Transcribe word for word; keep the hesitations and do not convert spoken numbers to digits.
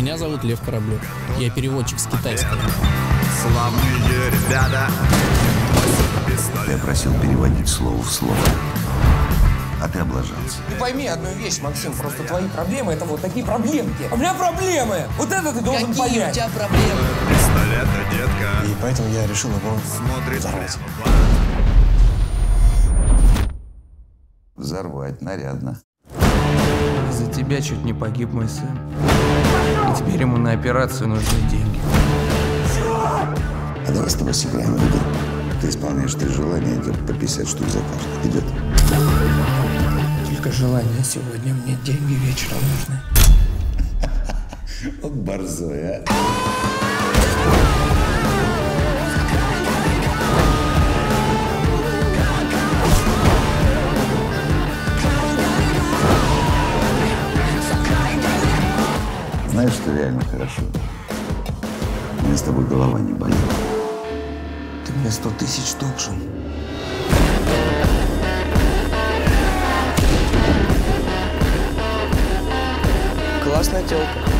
Меня зовут Лев Кораблев. Я переводчик с китайского. Славные ребята. Я просил переводить слово в слово. А ты облажался. Ты пойми одну вещь, Максим, просто твои проблемы — это вот такие проблемки. А у меня проблемы! Вот это ты должен Какие понять. у тебя проблемы? Пистолета, детка. И поэтому я решил его Смотрит взорвать. прямо. Взорвать нарядно. Из-за тебя чуть не погиб мой сын. И теперь ему на операцию нужны деньги. А давай с тобой сыграем в игру. Ты исполняешь три желания, идет по пятьдесят штук за каждое. Идет? Только желание сегодня, мне деньги вечером нужны. Вот борзой, а. Знаешь, что реально хорошо? У меня с тобой голова не болит. Ты мне сто тысяч должен. Классная телка.